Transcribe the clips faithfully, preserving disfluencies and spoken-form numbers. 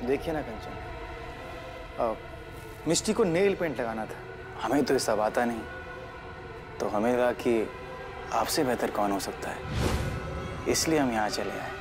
देखिए ना कंचन, मिष्टी को नेल पेंट लगाना था, हमें तो ये सब आता नहीं, तो हमें लगा कि आपसे बेहतर कौन हो सकता है, इसलिए हम यहाँ चले आए।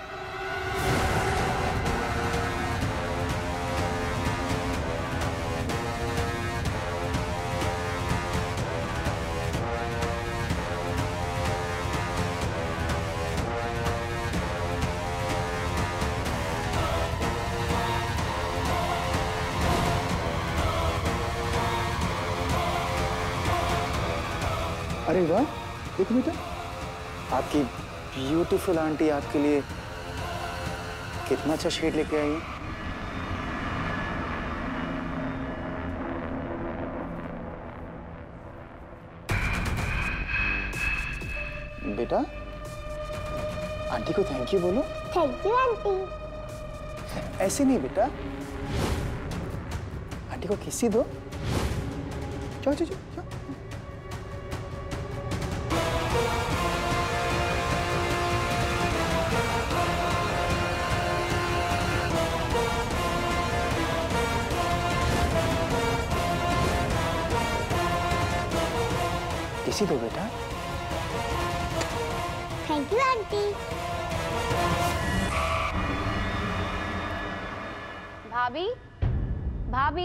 अरे वाह, देखो बेटा, आपकी ब्यूटीफुल आंटी आपके लिए कितना अच्छा शेड लेके आई है। बेटा, आंटी को थैंक यू बोलो। Thank you aunty. ऐसे नहीं बेटा, आंटी को किसी दो। जाओ जाओ जाओ। किसी दो बेटा। Thank you aunty. भाभी, भाभी,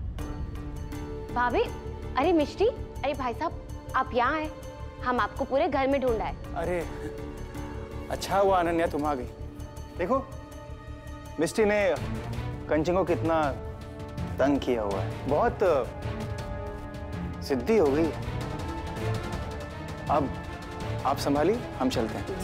भाभी, अरे मिष्टी, अरे भाई साहब, आप यहाँ हैं, हम आपको पूरे घर में ढूंढा है। अरे अच्छा हुआ अनन्या तुम आ गई। देखो मिष्टी ने कंचन को कितना तंग किया हुआ है, बहुत जिद्दी हो गई है। अब आप संभालिए, हम चलते हैं।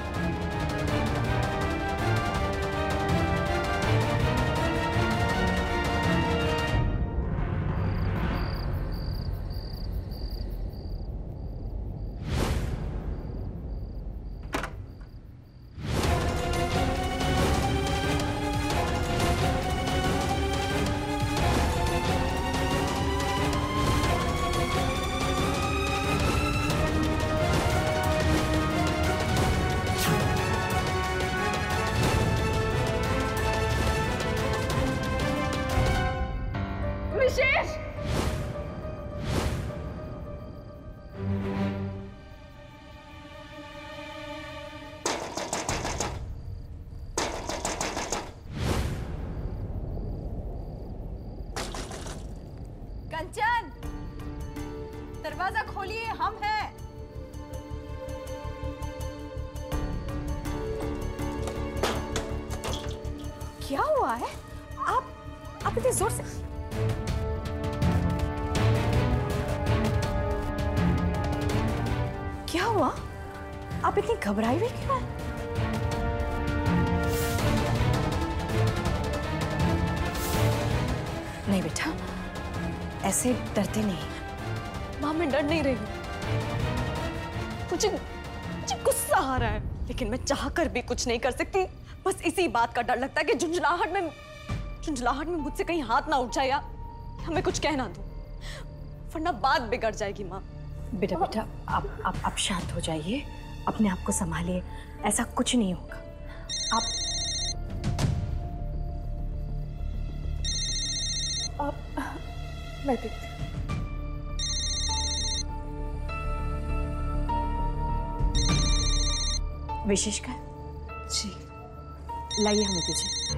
विशेष, कंचन, दरवाजा खोलिए, हम हैं। क्या हुआ है? आप आप इतने जोर से क्या हुआ? आप इतनी घबराई हुई क्यों हैं? नहीं बेटा, ऐसे डरते नहीं। माँ, मैं डर नहीं रही हूँ, मुझे मुझे गुस्सा आ रहा है, लेकिन मैं चाहकर भी कुछ नहीं कर सकती। बस इसी बात का डर लगता है कि झुंझलाहट में झुंझलाहट में मुझसे कहीं हाथ ना उठ जाए या हमें कुछ कहना दो, वरना बात बिगड़ जाएगी। माँ बेटा बेटा आप आप आप शांत हो जाइए, अपने आप को संभालिए, ऐसा कुछ नहीं होगा। आप आप मैं देखती हूँ। विशेष का जी, लाइए हमें दीजिए।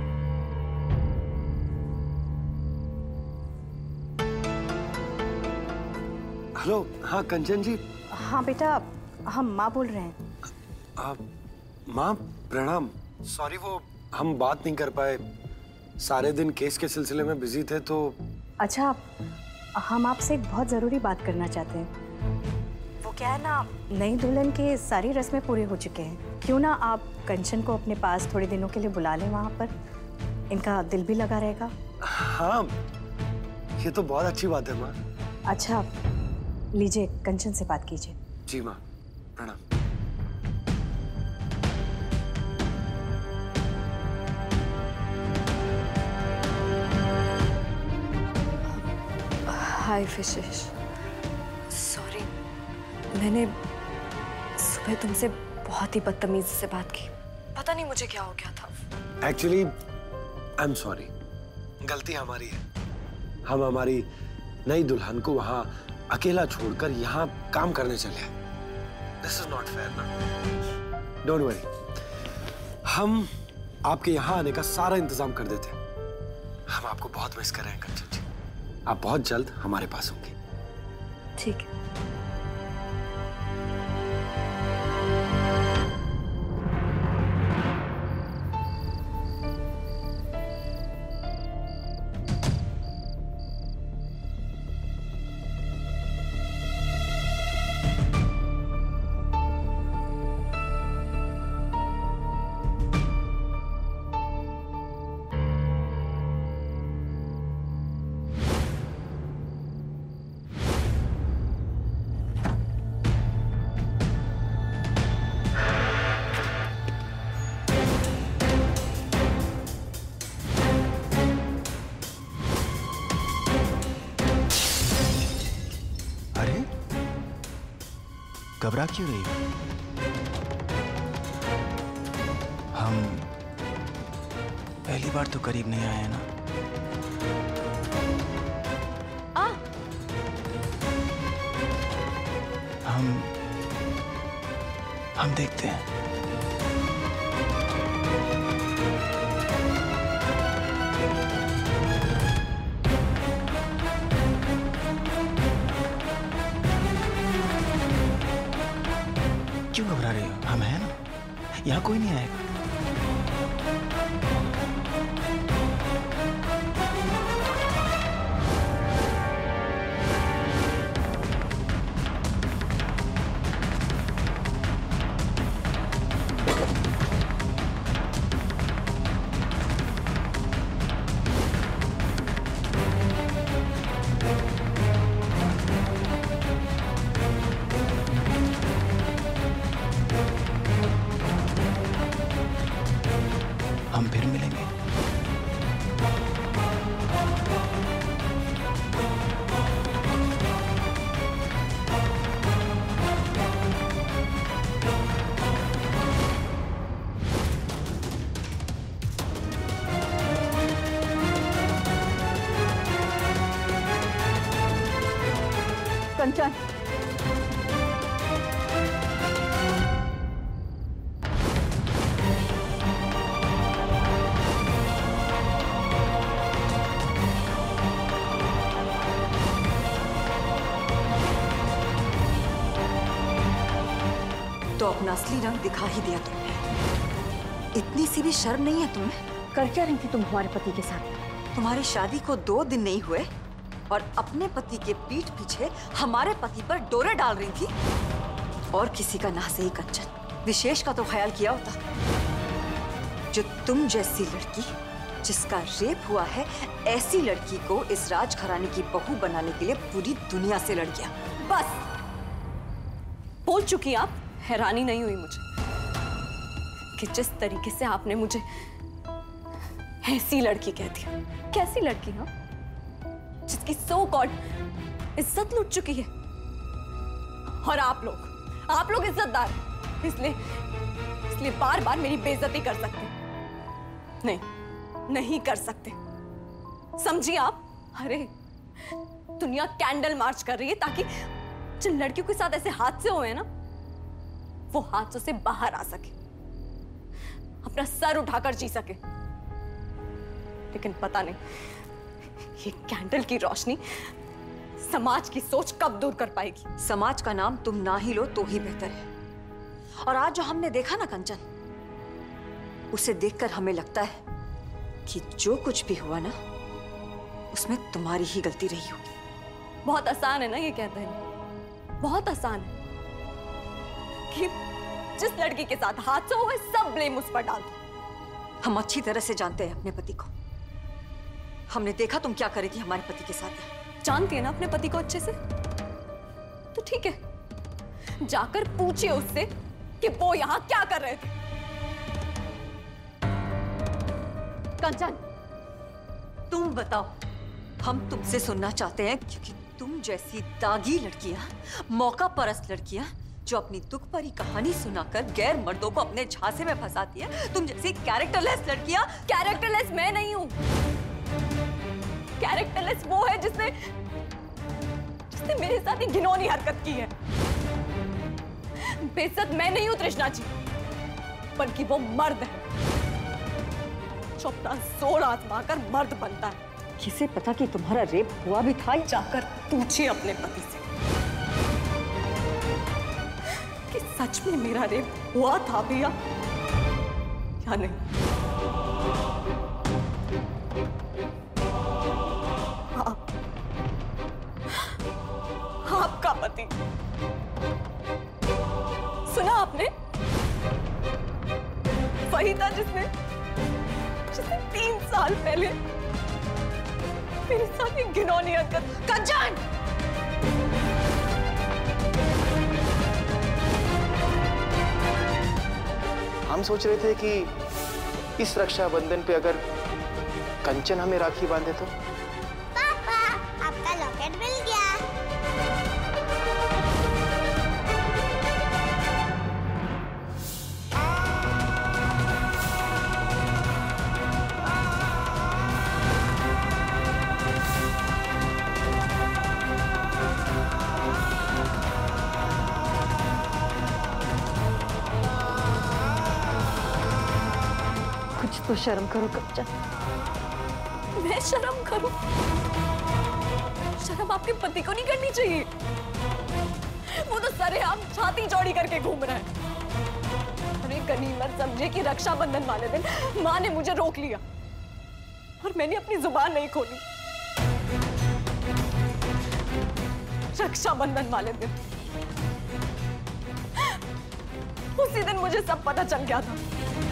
हेलो, हाँ कंचन जी। हाँ बेटा, हम माँ बोल रहे हैं। आप माँ प्रणाम। सॉरी वो हम बात नहीं कर पाए, सारे दिन केस के सिलसिले में बिजी थे तो। अच्छा, हम आपसे एक बहुत ज़रूरी बात करना चाहते हैं। वो क्या है ना, नई दुल्हन के सारी रस्में पूरे हो चुके हैं, क्यों ना आप कंचन को अपने पास थोड़े दिनों के लिए बुला लें, वहाँ पर इनका दिल भी लगा रहेगा। हाँ, ये तो बहुत अच्छी बात है माँ। अच्छा, लीजिए कंचन से बात कीजिए। जी माँ, प्रणाम। हाय विशेष, सॉरी, मैंने सुबह तुमसे बहुत ही बदतमीजी से बात की, पता नहीं मुझे क्या हो गया था। Actually I am sorry. गलती हमारी है। हम हमारी नई दुल्हन को वहां अकेला छोड़कर यहाँ काम करने चले हैं। दिस इज नॉट फेयर ना। डोंट वरी, हम आपके यहाँ आने का सारा इंतजाम कर देते हैं। हम आपको बहुत मिस कर रहे हैं कंचन जी। आप बहुत जल्द हमारे पास होंगे। ठीक है। घबरा क्यों रही हो? हम पहली बार तो करीब नहीं आए ना। आ? हम हम देखते हैं। क्यों घबरा रही हो? हम हैं ना, यहाँ कोई नहीं आएगा। हम फिर मिलेंगे। कंचन, तो अपना असली रंग दिखा ही दिया तुमने। इतनी सी भी शर्म नहीं है तुम्हें? कर क्या रही थी तुम हमारे पति के साथ? तुम्हारी शादी को दो दिन नहीं हुए और अपने पति के पीठ पीछे हमारे पति पर डोरे डाल रही थी। और किसी का ना सही कंचन, विशेष का तो ख्याल किया होता, जो तुम जैसी लड़की जिसका रेप हुआ है, ऐसी लड़की को इस राजघराने की बहू बनाने के लिए पूरी दुनिया से लड़ गया। बस बोल चुकी आप। हैरानी नहीं हुई मुझे कि जिस तरीके से आपने मुझे ऐसी लड़की कह दिया। कैसी लड़की हो जिसकी सो कॉल्ड इज्जत लुट चुकी है। और आप लोग आप लोग इज्जतदार हैं, इसलिए इसलिए बार बार मेरी बेइज्जती कर सकते। नहीं नहीं कर सकते, समझिए आप। अरे दुनिया कैंडल मार्च कर रही है ताकि जिन लड़कियों के साथ ऐसे हादसे हुए ना, वो हादसों से बाहर आ सके, अपना सर उठाकर जी सके। लेकिन पता नहीं ये कैंडल की रोशनी समाज की सोच कब दूर कर पाएगी। समाज का नाम तुम ना ही लो तो ही बेहतर है। और आज जो हमने देखा ना कंचन, उसे देखकर हमें लगता है कि जो कुछ भी हुआ ना, उसमें तुम्हारी ही गलती रही होगी। बहुत आसान है ना ये कहते हैं, बहुत आसान है कि जिस लड़की के साथ हादसा हुआ सब ब्लेम उस पर डाल दो। हम अच्छी तरह से जानते हैं अपने पति को। हमने देखा तुम क्या करेगी हमारे पति के साथ। जानती है ना अपने पति को अच्छे से, तो ठीक है, जाकर पूछिए उससे कि वो यहां क्या कर रहे थे। कंचन, तुम बताओ। हम तुमसे सुनना चाहते हैं, क्योंकि तुम जैसी दागी लड़कियां, मौका परस्त लड़कियां जो अपनी दुख भरी कहानी सुनाकर गैर मर्दों को अपने झांसे में फंसाती है, तुम जैसी कैरेक्टरलेस लड़कियां। कैरेक्टरलेस मैं नहीं हूं, कैरेक्टरलेस वो है जिसने जिसने मेरे साथ ही घिनौनी हरकत की है। बेइज्जत मैं नहीं हूं तृष्णा जी, बल्कि वो मर्द है जो अपना जोर आजमाकर मर्द बनता है। किसे पता कि तुम्हारा रेप हुआ भी था? जाकर पूछिए अपने पति से कि सच में मेरा रेप हुआ था भैया या नहीं। हाँ, आपका पति। सुना आपने? वही था जिसने जिसने तीन साल पहले मेरे साथ एक घिनौनी हरकत। कंचन! हम सोच रहे थे कि इस रक्षाबंधन पे अगर कंचन हमें राखी बांधे तो। पापा, आपका लॉकेट मिल गया। कुछ तो शर्म करो कंचन। मैं शर्म करूं? शर्म आपके पति को नहीं करनी चाहिए। वो तो सरेआम छाती चौड़ी करके घूम रहा है। अरे गनीमत समझे कि रक्षाबंधन वाले दिन माँ ने मुझे रोक लिया और मैंने अपनी जुबान नहीं खोली। रक्षाबंधन वाले दिन उसी दिन मुझे सब पता चल गया था।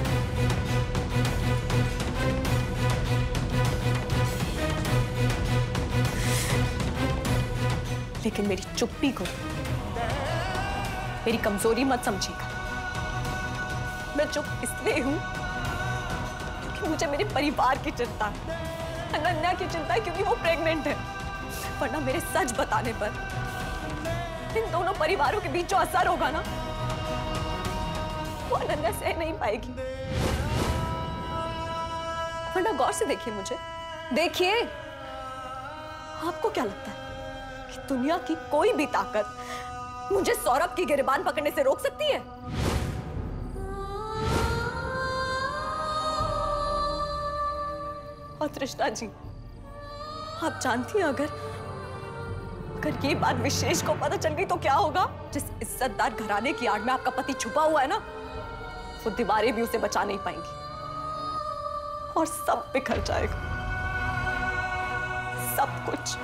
लेकिन मेरी चुप्पी को मेरी कमजोरी मत समझिएगा। मैं चुप इसलिए हूं क्योंकि मुझे मेरे परिवार की चिंता है, अनन्या की चिंता है क्योंकि वो प्रेग्नेंट है। वरना मेरे सच बताने पर इन दोनों परिवारों के बीच जो असर होगा ना, वो अनन्या सह नहीं पाएगी। वरना गौर से देखिए मुझे, देखिए। आपको क्या लगता है कि दुनिया की कोई भी ताकत मुझे सौरभ की गिरबान पकड़ने से रोक सकती है? और तृष्णा जी, आप जानती हैं अगर अगर ये बात विशेष को पता चल गई तो क्या होगा? जिस इज्जतदार घराने की आड़ में आपका पति छुपा हुआ है ना, वो दीवारें भी उसे बचा नहीं पाएंगी और सब बिखर जाएगा, सब कुछ।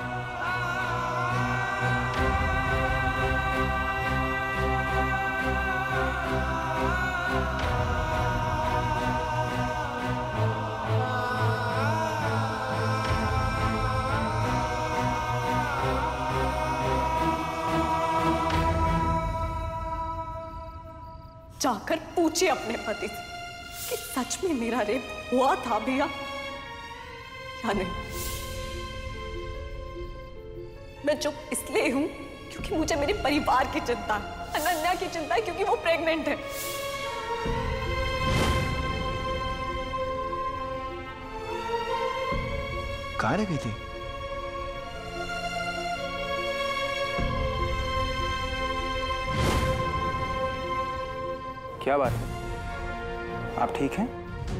जाकर पूछिए अपने पति से कि सच में मेरा रेप हुआ था भैया या नहीं। मैं चुप इसलिए हूं क्योंकि मुझे मेरे परिवार की चिंता है, अनन्या की चिंता है क्योंकि वो प्रेग्नेंट है। कहाँ रह गई थी? क्या बात है, आप ठीक हैं?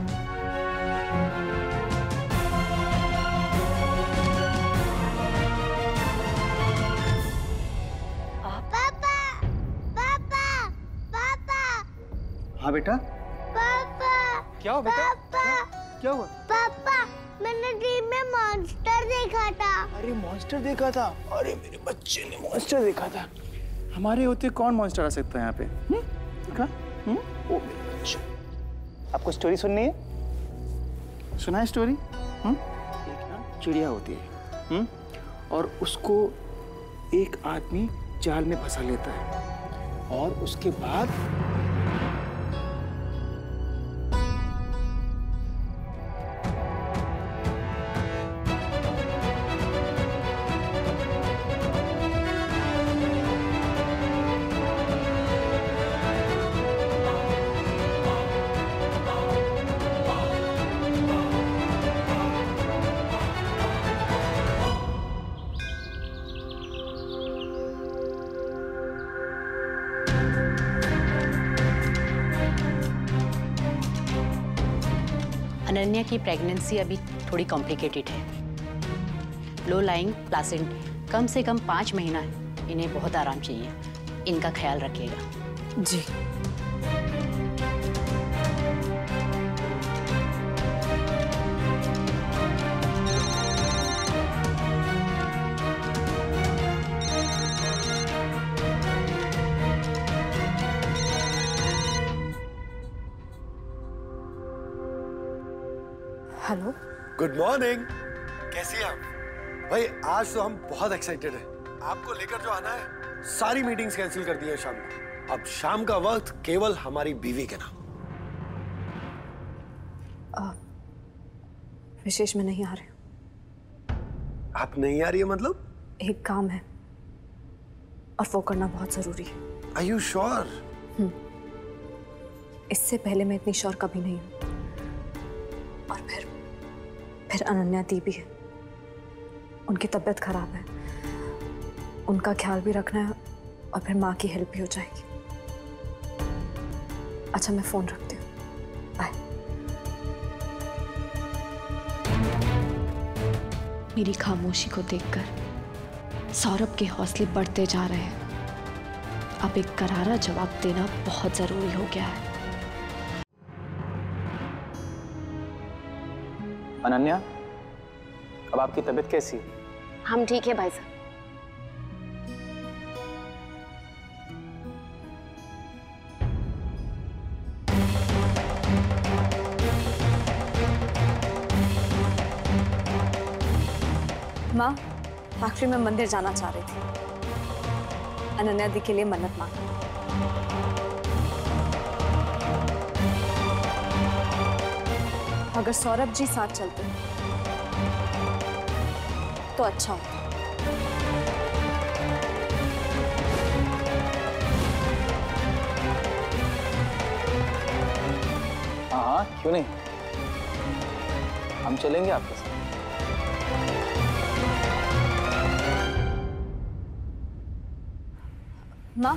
पापा, पापा, पापा, हाँ बेटा। पापा, क्या हो बेटा? पापा, क्या, क्या हुआ? पापा, मैंने ड्रीम में मॉन्स्टर देखा था। अरे मॉन्स्टर देखा था? अरे मेरे बच्चे ने मॉन्स्टर देखा था। हमारे होते कौन मॉन्स्टर आ सकता है यहाँ पे? हम्म? देखा? हम्म? ओ मेरे बच्चे। आपको स्टोरी सुननी है? सुना है स्टोरी? हम्म? एक ना चिड़िया होती है, हम्म? और उसको एक आदमी जाल में फंसा लेता है और उसके बाद अनन्या की प्रेगनेंसी अभी थोड़ी कॉम्प्लिकेटेड है। लो लाइंग प्लासेंट, कम से कम पाँच महीना है। इन्हें बहुत आराम चाहिए, इनका ख्याल रखिएगा। जी। Hello, good morning. कैसी हैं आप? भाई आज तो हम बहुत एक्साइटेड हैं। आपको लेकर जो आना है, सारी मीटिंग्स कैंसिल कर दी है शाम को। अब शाम का वक्त केवल हमारी बीवी के नाम। विशेष में नहीं आ रहे। आप नहीं आ रही है मतलब? एक काम है और वो करना बहुत जरूरी है। Are you sure? इससे पहले मैं इतनी श्योर कभी नहीं हूं। और फिर फिर अनन्या दी भी है, उनकी तबीयत खराब है, उनका ख्याल भी रखना है और फिर माँ की हेल्प भी हो जाएगी। अच्छा मैं फोन रखती हूँ, बाय। मेरी खामोशी को देखकर सौरभ के हौसले बढ़ते जा रहे हैं। अब एक करारा जवाब देना बहुत जरूरी हो गया है। अनन्या, अब आपकी तबीयत कैसी है? हम ठीक है भाई साहब। माँ, आखिरी में मंदिर जाना चाह रही थी, अनन्या दी के लिए मन्नत मांगी। अगर सौरभ जी साथ चलते तो अच्छा होता। हाँ हाँ, क्यों नहीं, हम चलेंगे आपके साथ। माँ,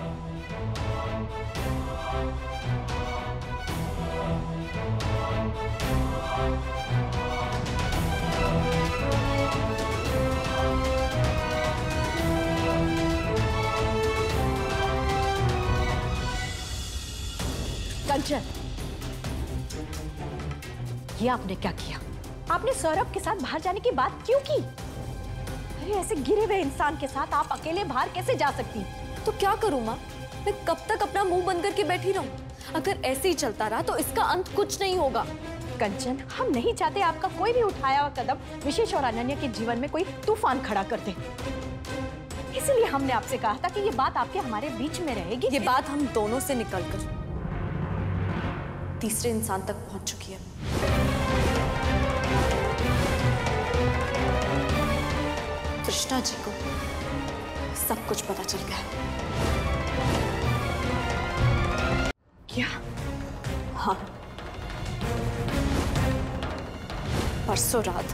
कंचन, ये आपने क्या किया? आपने सौरभ के साथ बाहर जाने की बात क्यों की? अरे ऐसे गिरे हुए इंसान के साथ आप अकेले बाहर कैसे जा सकती? तो क्या करूं माँ, मैं कब तक अपना मुंह बंद करके बैठी रहूं? अगर ऐसे ही चलता रहा तो इसका अंत कुछ नहीं होगा। कंचन, हम नहीं चाहते आपका कोई भी उठाया हुआ कदम विशेष और अनन्या के जीवन में कोई तूफान खड़ा कर दे। इसलिए हमने आपसे कहा था कि ये बात आपके हमारे बीच में रहेगी। ये बात हम दोनों से निकलकर तीसरे इंसान तक पहुंच चुकी है। कृष्णा जी को सब कुछ पता चल गया। क्या? हाँ, परसों रात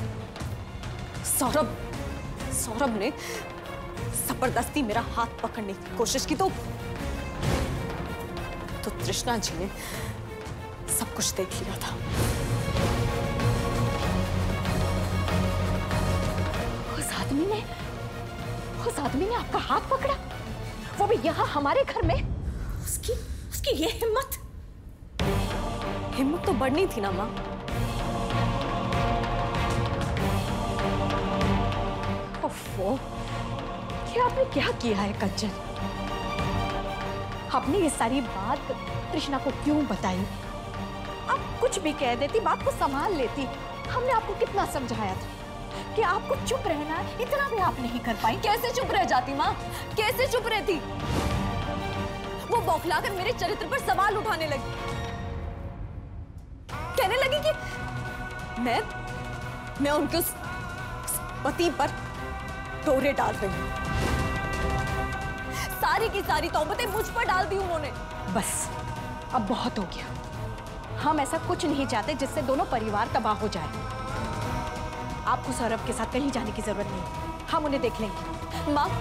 सौरभ सौरभ ने जबरदस्ती मेरा हाथ पकड़ने की कोशिश की तो तो तृष्णा जी ने सब कुछ देख लिया था। उस आदमी ने उस आदमी ने आपका हाथ पकड़ा, वो भी यहाँ हमारे घर में। उसकी उसकी ये हिम्मत हिम्मत तो बढ़नी थी ना माँ। ओफो, ये आपने क्या किया है कंचन? आपने ये सारी बात तृष्णा को क्यों बताई? आप कुछ भी कह देती, बात को संभाल लेती। हमने आपको कितना समझाया था कि आपको चुप रहना है, इतना भी आप नहीं कर पाई। कैसे चुप रह जाती माँ, कैसे चुप रहती? वो बौखलाकर मेरे चरित्र पर सवाल उठाने लगी, कहने लगी कि मैं मैं उनके उस, उस पति पर डोरे डाल रही हूँ। सारी की सारी तौबतें मुझ पर डाल दी उन्होंने। बस अब बहुत हो गया। हम ऐसा कुछ नहीं चाहते जिससे दोनों परिवार तबाह हो जाए। आपको सौरभ के साथ कहीं जाने की जरूरत नहीं, हम उन्हें देख लेंगे। माँ,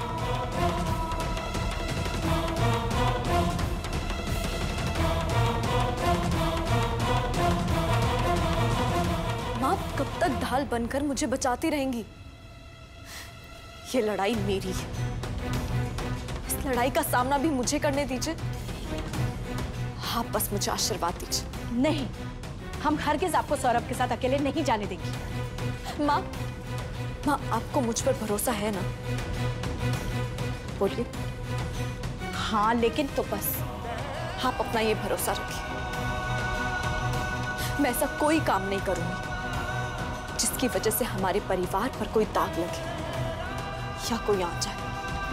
कब तक ढाल बनकर मुझे बचाती रहेंगी? ये लड़ाई मेरी है। इस लड़ाई का सामना भी मुझे करने दीजिए। आप बस मुझे आशीर्वाद दीजिए। नहीं, हम हरगिज आपको सौरभ के साथ अकेले नहीं जाने देंगे। माँ, माँ आपको मुझ पर भरोसा है ना? बोलिए। हाँ, लेकिन तो बस आप अपना ये भरोसा रखिए। मैं ऐसा कोई काम नहीं करूंगी जिसकी वजह से हमारे परिवार पर कोई दाग लगे या कोई आ जाए।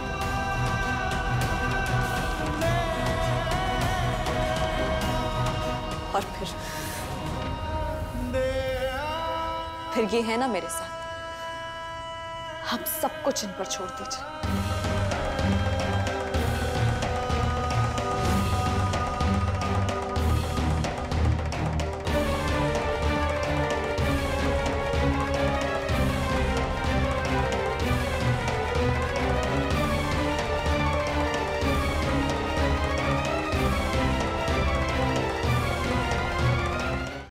और फिर फिर ये है ना मेरे साथ, आप सब कुछ इन पर छोड़ दीजिए।